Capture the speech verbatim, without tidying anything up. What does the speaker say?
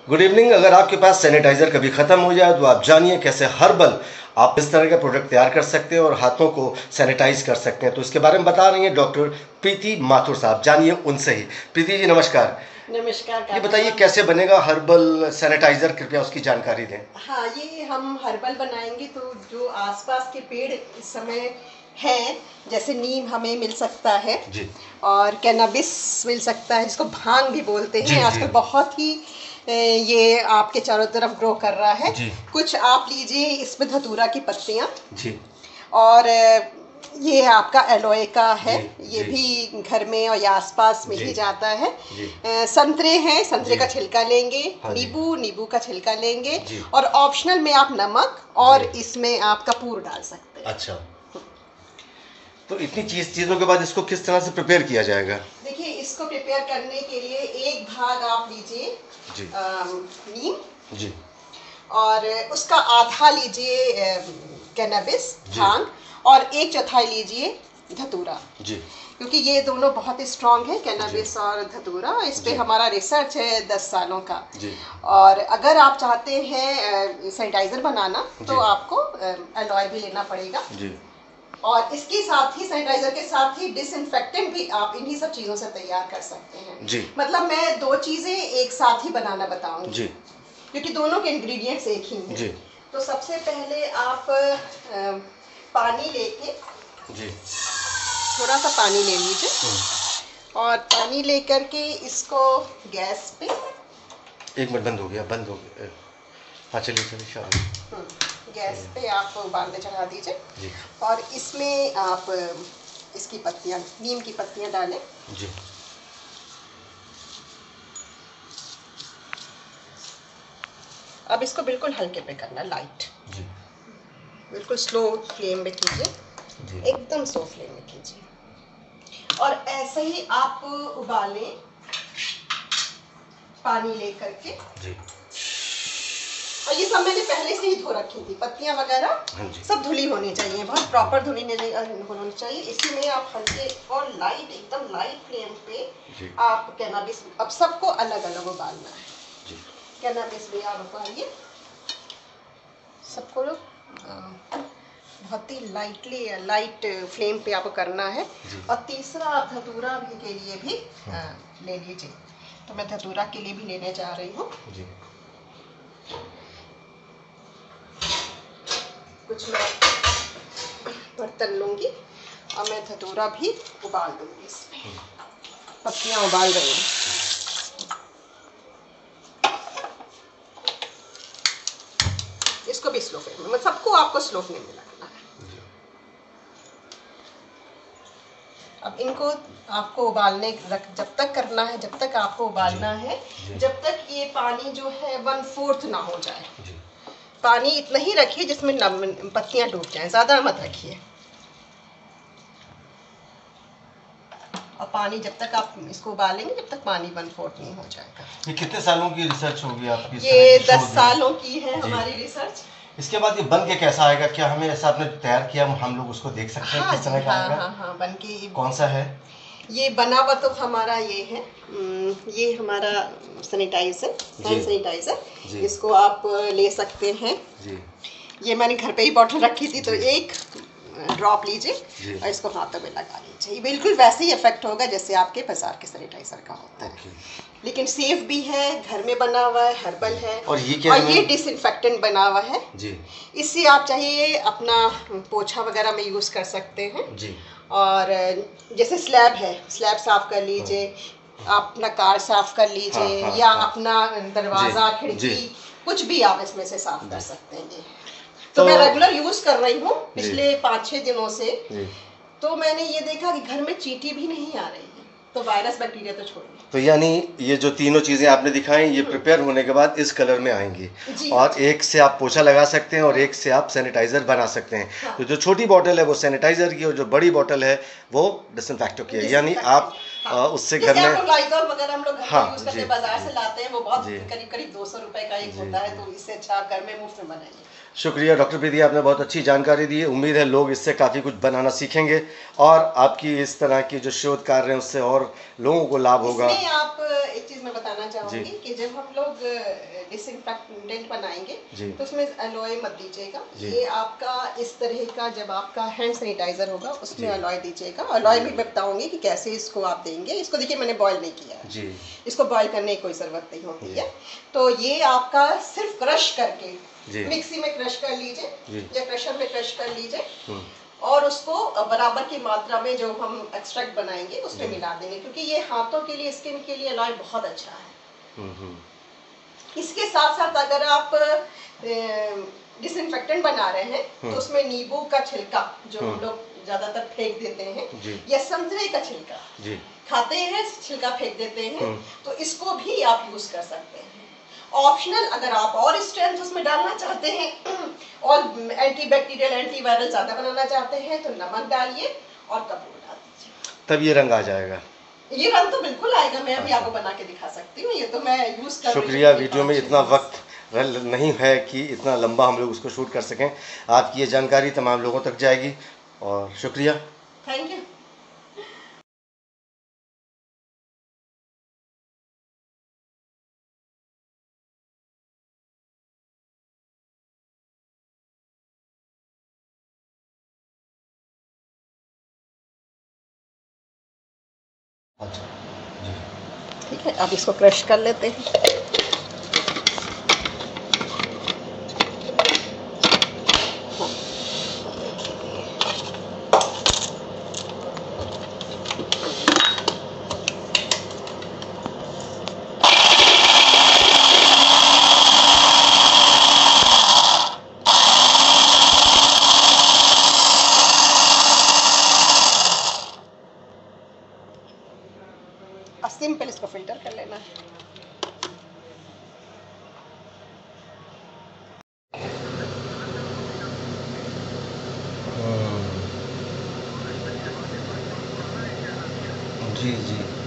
Good evening. अगर आपके पास sanitiser कभी ख़त्म हो जाए तो आप जानिए कैसे हर्बल आप इस तरह का प्रोडक्ट तैयार कर सकते हैं और हाथों को सैनिटाइज कर सकते हैं। तो इसके बारे में बता रही हैं डॉक्टर प्रीति माथुर साहब, जानिए उनसे ही। प्रीति जी नमस्कार। नमस्कार। ये बताइए कैसे बनेगा हर्बल सैनिटाइजर, कृपया उसकी जानकारी दें। हाँ, ये हम हर्बल बनाएंगे तो जो आसपास के पेड़ इस समय हैं, जैसे नीम हमें मिल सकता है जी, और कैनाबिस मिल सकता है जिसको भांग भी बोलते हैं। आजकल बहुत ही ये आपके चारों तरफ ग्रो कर रहा है। जी। कुछ आप लीजिए इसमें धतूरा की पत्तियाँ जी, और ये आपका एलोए का है। जी, ये जी, भी घर में और या आसपास मिल ही जाता है। जी। संतरे हैं, संतरे का छिलका लेंगे। हाँ नींबू, नींबू का छिलका लेंगे जी। और ऑप्शनल में आप नमक और इसमें आप कपूर डाल सकते हैं। अच्छा, तो इतनी चीज चीज़ों के बाद इसको किस तरह से प्रिपेयर किया जाएगा? देखिए, इसको प्रिपेयर करने के लिए एक भाग आप लीजिए नीम जी, और उसका आधा लीजिए कैनाबिस भांग और एक चौथाई लीजिए धतूरा जी, क्योंकि ये दोनों बहुत ही स्ट्रांग है, कैनाबिस और धतूरा। इस पे हमारा रिसर्च है दस सालों का जी। और अगर आप चाहते हैं सैनिटाइजर बनाना तो आपको एलॉय भी लेना पड़ेगा जी। और इसके साथ ही सैनिटाइजर के साथ ही डिसइंफेक्टेंट भी आप इन्हीं सब चीजों से तैयार कर सकते हैं जी। मतलब मैं दो चीजें एक साथ ही बनाना बताऊंगी जी, क्योंकि दोनों के इंग्रेडिएंट्स एक ही हैं जी। तो सबसे पहले आप आ, पानी लेके जी, थोड़ा सा पानी ले लीजिए और पानी लेकर के इसको गैस पे, एक मिनट, बंद हो गया बंद हो गया हाँ चलिए चलिए शाबाश। गैस पे आप उबालने चढ़ा दीजिए जी। और इसमें आप इसकी पत्तियां, नीम की पत्तियां डालें जी। अब इसको बिल्कुल हल्के पे करना, लाइट जी, बिल्कुल स्लो फ्लेम में कीजिए, एकदम स्लो फ्लेम में कीजिए। और ऐसे ही आप उबालें पानी लेकर के जी। और ये सब मैंने पहले से ही धो रखी थी, पत्तियां वगैरह सब धुली होनी चाहिए, बहुत प्रॉपर धुली होनी चाहिए। इसी में आप हल्के और लाइट, एकदम लाइट फ्लेम पे आप कैनाबिस, अब सबको अलग अलग उबालना है जी। कैनाबिस भी आप उबालिए, सबको बहुत ही लाइटली लाइट फ्लेम पे आपको करना है। और तीसरा आप धतूरा भी के लिए भी आ, ले लीजिए। तो मैं धतूरा के लिए भी लेने जा रही हूँ। कुछ मैं बर्तन लूंगी और मैं धतूरा भी उबाल दूंगी। इसमें पत्तियां उबाल रही हूँ। इसको भी स्लो फ्लेम में, सबको आपको स्लो फ्लेम में रखना है। अब इनको आपको उबालने जब तक करना है, जब तक आपको उबालना है जब तक ये पानी जो है वन फोर्थ ना हो जाए। पानी इतना ही रखिए जिसमें पत्तियां डूब जाएं, ज्यादा मत रखिए। और पानी जब तक आप इसको उबालेंगे जब तक पानी वन फोर्थ नहीं हो जाएगा। ये कितने सालों की रिसर्च होगी आपकी? ये दस सालों की है हमारी रिसर्च। इसके बाद ये बन के कैसा आएगा? क्या हमें ऐसा आपने तैयार किया, हम लोग उसको देख सकते हैं? हाँ, किस तरह का आएगा? हाँ, हाँ, बन के। कौन सा है ये? बना हुआ तो हमारा ये है, ये हमारा सैनिटाइजर, हैंड सैनिटाइजर। इसको आप ले सकते हैं जी। ये मैंने घर पे ही बॉटल रखी थी, तो एक ड्रॉप लीजिए और इसको हाथों में लगा लीजिए। ये बिल्कुल वैसे ही इफेक्ट होगा जैसे आपके बाजार के सैनिटाइजर का होता है, लेकिन सेफ भी है, घर में बना हुआ है, हर्बल है। और ये क्या और ये डिसइंफेक्टेंट बना हुआ है जी। इससे आप चाहिए अपना पोछा वगैरह में यूज कर सकते हैं जी। और जैसे स्लैब है, स्लैब साफ कर लीजिए, आप अपना कार साफ कर लीजिए, हाँ, हाँ, या हाँ, अपना दरवाजा, खिड़की, कुछ भी आप इसमें से साफ कर सकते हैं जी। तो, तो मैं रेगुलर यूज कर रही हूँ पिछले पाँच छः दिनों से। तो मैंने ये देखा कि घर में चींटी भी नहीं आ रही है, तो वायरस बैक्टीरिया तो छोड़िए। तो यानी ये जो तीनों चीज़ें आपने दिखाई ये प्रिपेयर होने के बाद इस कलर में आएंगी और एक से आप पोछा लगा सकते हैं और एक से आप सैनिटाइजर बना सकते हैं। हाँ। तो जो छोटी बोतल है वो सैनिटाइजर की और जो बड़ी बोतल है वो डिसइंफेक्टो की है, यानी आप हाँ। उससे घर में लाइजॉल वगैरह हम लोग हाँ, यूज करते हैं, बाजार से लाते हैं, वो बहुत करीब करीब दो सौ रुपए का एक होता है, तो इससे अच्छा घर में मुफ्त में बनाइए। शुक्रिया डॉक्टर प्रीति, आपने बहुत अच्छी जानकारी दी है। उम्मीद है लोग इससे काफ़ी कुछ बनाना सीखेंगे और आपकी इस तरह की जो शोध कार्य हैं उससे और लोगों को लाभ होगा। इसमें आप एक चीज़ मैं बताना चाहूँगी कि जब हम लोग डिसइंफेक्टेंट बनाएंगे तो उसमें अलॉय मत दीजिएगा। ये आपका इस तरह का जब आपका हैंड सैनिटाइजर होगा उसमें अलॉय दीजिएगा। अलॉय भी मैं बताऊंगी कि कैसे इसको आप देंगे। इसको देखिए मैंने बॉयल नहीं किया है जी। इसको बॉयल करने की कोई ज़रूरत नहीं होती है। तो ये आपका सिर्फ क्रश करके मिक्सी में क्रश कर लीजिए या क्रशर में क्रश कर लीजिए और उसको बराबर की मात्रा में जो हम एक्सट्रैक्ट बनाएंगे उसमें मिला देंगे, क्योंकि ये हाथों के लिए, स्किन के लिए अलॉय बहुत अच्छा है। इसके साथ साथ अगर आप डिसइंफेक्टेंट बना रहे हैं तो उसमें नींबू का छिलका जो हम लोग ज्यादातर फेंक देते हैं या संतरे का छिलका खाते हैं, छिलका फेंक देते हैं, तो इसको भी आप यूज कर सकते हैं। ऑप्शनल अगर आप और स्ट्रेंथ उसमें डालना चाहते हैं और एंटीबैक्टीरियल एंटीवायरल ज्यादा बनाना चाहते हैं तो नमक डालिए और कपूर डाल दीजिए, तब ये रंग आ जाएगा। ये रंग तो बिल्कुल आएगा। मैं अभी आपको बना के दिखा सकती हूँ, ये तो मैं यूज कर। शुक्रिया, वीडियो में इतना वक्त नहीं है कि इतना लंबा हम लोग उसको शूट कर सकें। आपकी ये जानकारी तमाम लोगों तक जाएगी और शुक्रिया, थैंक यू। अच्छा जी, ठीक है, अब इसको क्रश कर लेते हैं। सिंपल इसको फिल्टर कर लेना है। जी जी।